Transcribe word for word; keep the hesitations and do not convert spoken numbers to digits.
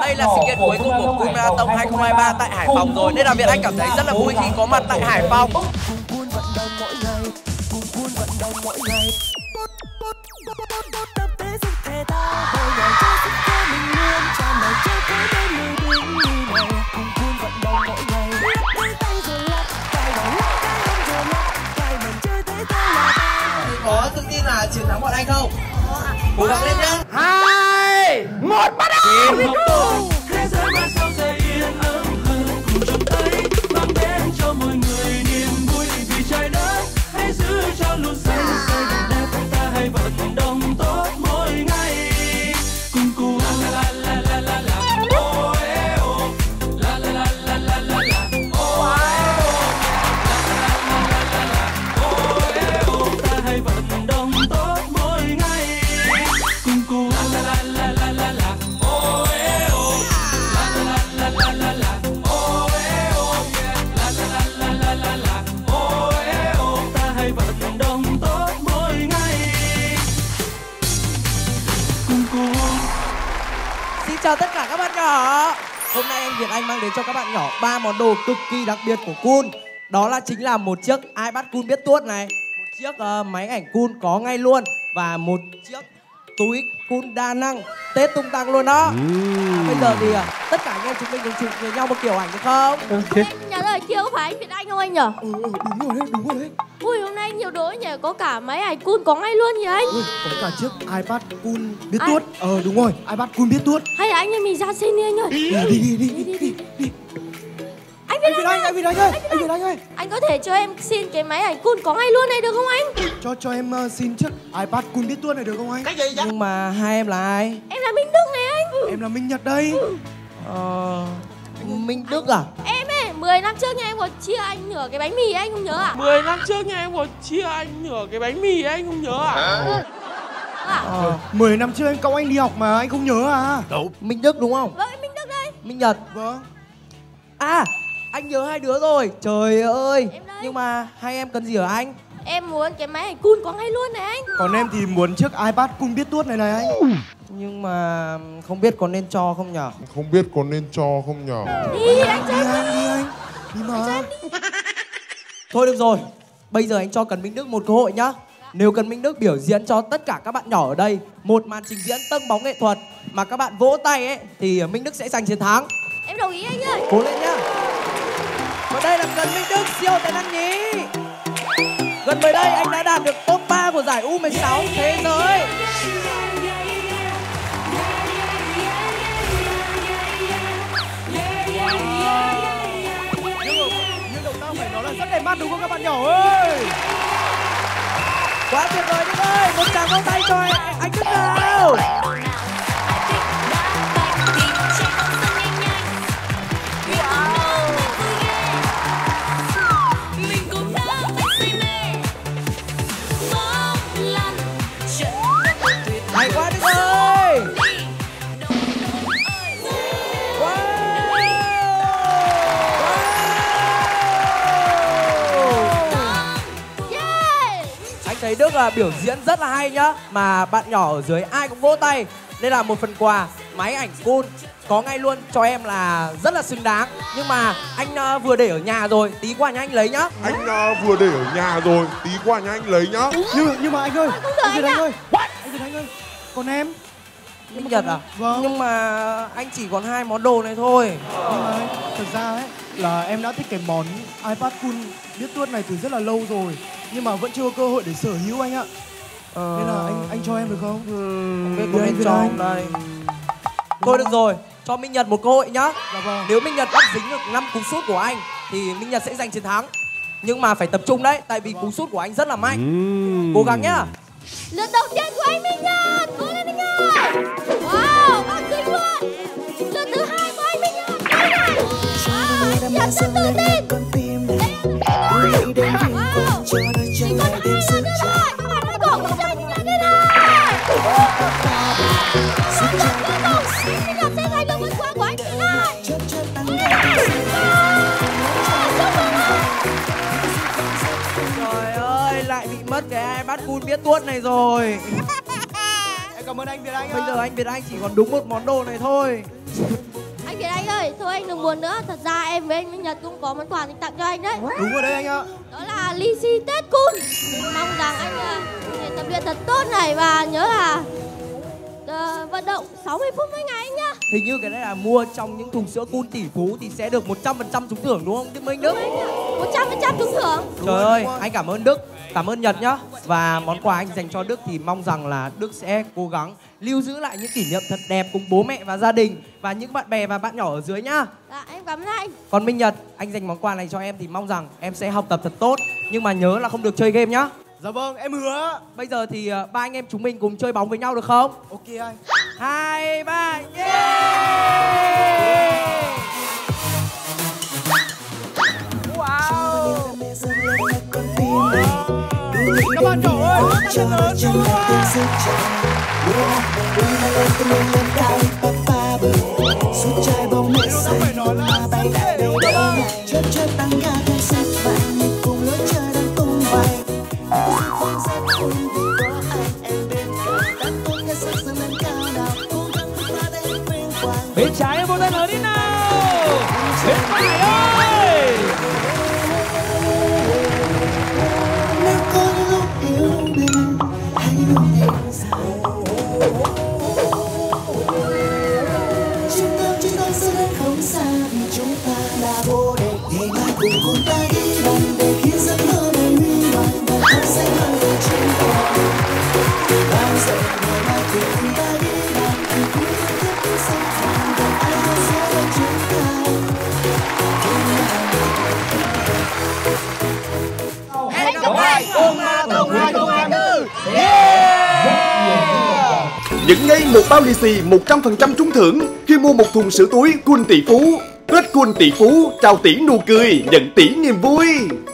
đây là sự kiện cuối cùng của Cool Marathon hai không hai ba tại Hải Phòng rồi, nên là Việt Anh cảm thấy rất là vui khi có mặt tại Hải Phòng. Có tự tin là chiến thắng bọn anh không? Cố gắng lên nhá. Hai, một, bắt đầu. Thế giới mai sau sẽ yên ấm hơn, cùng chung tay mang đến cho mọi người niềm vui vì trái đất. Hãy giữ cho luôn xanh tươi đẹp, ta hãy vận động tốt mỗi ngày. Cùng cùng la la la la la la, oh eh oh, la la la la la la la, oh eh oh, la la la la la la, oh eh oh, ta hãy vận động tốt mỗi ngày. Cùng cùng la la la la la la, oh eh oh, la la la la la la, oh eh oh, la la la la la la, oh eh oh, ta hãy vận động tốt mỗi ngày. Cùng cùng. Xin chào tất cả các bạn nhỏ. Hôm nay anh Việt Anh mang đến cho các bạn nhỏ ba món đồ cực kỳ đặc biệt của Cool. Đó là chính là một chiếc iPad Cool biết tuốt này, một chiếc uh, máy ảnh Cool có ngay luôn, và một chiếc túi Cool đa năng Tết tung tăng luôn đó. À, bây giờ thì uh, tất cả anh em chúng mình cùng chụp với nhau một kiểu ảnh được không? Em nhớ lời kia có phải anh Việt Anh không anh nhở? Ừ, ừ, đúng rồi đấy, đúng rồi đấy. Ui hôm nay nhiều đồ nhỉ, có cả máy ảnh Cool có ngay luôn nhỉ anh? Ui, có cả chiếc iPad Cool biết Ai? tuốt. Ờ đúng rồi, iPad Cool biết tuốt. Hay là anh em mình ra xin đi anh ơi. Đi đi đi đi đi đi. đi. Anh Việt Anh Việt Anh, Anh, anh Việt Anh ơi, anh Việt Anh ơi. anh có thể cho em xin cái máy ảnh Cool có ngay luôn này được không anh? Cho cho em uh, xin chiếc iPad Cool biết tuốt này được không anh? Cái gì vậy? Nhưng mà hai em là ai? Em là Minh Đức này anh. Em là Minh Nhật đây. Ờ... Minh Đức à? Em ấy, mười năm trước nha em có chia anh nửa cái bánh mì ấy, anh không nhớ à? Mười năm trước nha em có chia anh nửa cái bánh mì ấy, anh không nhớ à? À? Ờ... Mười năm trước anh cậu anh đi học mà anh không nhớ à? Đâu? Minh Đức đúng không? Vâng, em Minh Đức đây. Minh Nhật. Vâng. À, anh nhớ hai đứa rồi. Trời ơi. Em đây. Nhưng mà hai em cần gì ở anh? Em muốn cái máy ảnh Cool có ngay luôn này anh. Còn em thì muốn chiếc iPad Cool biết tuốt này này anh. Nhưng mà không biết có nên cho không nhở? Không biết có nên cho không nhở? Đi anh cho Đi em anh, đi. đi anh. Đi mà. Thôi được rồi. Bây giờ anh cho Cần Minh Đức một cơ hội nhá. Nếu Cần Minh Đức biểu diễn cho tất cả các bạn nhỏ ở đây một màn trình diễn tâng bóng nghệ thuật mà các bạn vỗ tay ấy thì Minh Đức sẽ giành chiến thắng. Em đồng ý anh ơi. Cố lên nhá. Và đây là Cần Minh Đức siêu tài năng nhí. Gần mới đây anh đã đạt được top ba của giải U mười sáu thế giới. Nhưng nhưng động tác phải nói là rất đẹp mắt đúng không các bạn nhỏ ơi? Quá tuyệt vời Đức ơi. Một tràng vỗ tay cho anh Đức nào. Hay quá Đức ơi. Wow. Yeah. Anh thấy Đức là biểu diễn rất là hay nhá. Mà bạn nhỏ ở dưới ai cũng vỗ tay. Đây là một phần quà máy ảnh Cool có ngay luôn cho em là rất là xứng đáng. Nhưng mà anh uh, vừa để ở nhà rồi, tí qua nhà anh lấy nhá. Anh uh, vừa để ở nhà rồi, tí qua nhà anh lấy nhá. Nhưng nhưng mà anh ơi, anh Việt anh Anh ơi. Anh Việt Anh ơi. Còn em? Minh Nhật à? Vâng. Nhưng mà anh chỉ còn hai món đồ này thôi. Nhưng mà thật ra ấy là em đã thích cái món iPad Cool biết tuốt này từ rất là lâu rồi, nhưng mà vẫn chưa có cơ hội để sở hữu anh ạ. Ờ... Nên là anh anh cho em được không? Không biết Ừ, có anh nên Việt cho Anh. không đây. Thôi được rồi, cho Minh Nhật một cơ hội nhá. Dạ vâng. Nếu Minh Nhật bắt dính được năm cú sút của anh thì Minh Nhật sẽ giành chiến thắng. Nhưng mà phải tập trung đấy, tại vì cú sút của anh rất là mạnh. Cố gắng nhá. Lượt đầu tiên của anh Minh Nhật. Cố lên anh ơi. Wow, bác dính luôn. Lượt thứ hai của anh Minh Nhật. Đây này. Wow, anh Nhật rất tự tin. Wow. Chỉ còn hai lượt nữa thôi. Các bạn hãy cổ vũ cho anh Minh Nhật đây này. Một lượt cuối cùng, anh Minh Nhật sẽ giành được món quà của anh đây này. Trời ơi, lại bị mất cái iPad Cool biết tuốt này rồi. Em cảm ơn anh Việt Anh ạ. Bây giờ anh Việt Anh chỉ còn đúng một món đồ này thôi. thôi, thôi anh đừng buồn nữa. Thật ra em với anh Minh Nhật cũng có món quà dành tặng cho anh đấy. Đúng rồi đấy anh ạ. Đó là lì xì Tết Cool. Mong rằng anh uh, tập luyện thật tốt này và nhớ là uh, vận động sáu mươi phút mỗi ngày anh nhá. Hình như cái đấy là mua trong những thùng sữa Cool tỷ phú thì sẽ được một trăm phần trăm trúng thưởng đúng không Đức Minh Đức? một trăm phần trăm trúng thưởng. Trời ơi, anh cảm ơn Đức, cảm ơn Nhật nhá. Và món quà anh dành cho Đức thì mong rằng là Đức sẽ cố gắng lưu giữ lại những kỷ niệm thật đẹp cùng bố mẹ và gia đình và những bạn bè và bạn nhỏ ở dưới nhá. Dạ, em cảm ơn anh. Còn Minh Nhật, anh dành món quà này cho em thì mong rằng em sẽ học tập thật tốt nhưng mà nhớ là không được chơi game nhá. Dạ vâng, em hứa. Bây giờ thì uh, ba anh em chúng mình cùng chơi bóng với nhau được không? Ok anh. Hai, ba, yeah! Wow! Các bạn nhỏ ơi, chân lớn chưa? Suốt trái bóng mẹ xanh mà bay lại đâu đó. Chớp chớp tăng ga theo sức mạnh mình cùng lối chơi đang tung bay. Những sẽ cùng vì có anh em bên cạnh. Đang tốt cái sắc dâng lên cao nào. Cố gắng vượt qua để vinh quang. Bên trái em một tay lớn đi nào. Bên phải ơi. Nếu có những lúc yêu mình, hãy luôn nhìn ra. Chúng ta chỉ đang sẽ đến không xa vì chúng ta là vô địch. Ngày mai cùng cùng ta đi đàn để khiến giấc mơ đầy huy hoàng và ta sẽ mang về chiến thắng. Bao giờ ngày mai cùng cùng ta đi đàn thì cuối cùng tiếp tục sẵn sàng và ai cũng sẽ là chúng ta. Hẹn gặp lại cùng là tổng hai không hai tư. Nhận ngay một bao lì xì một trăm phần trăm trúng thưởng khi mua một thùng sữa túi Cool tỷ phú. Tết Cool tỷ phú, trao tỷ nụ cười, nhận tỷ niềm vui.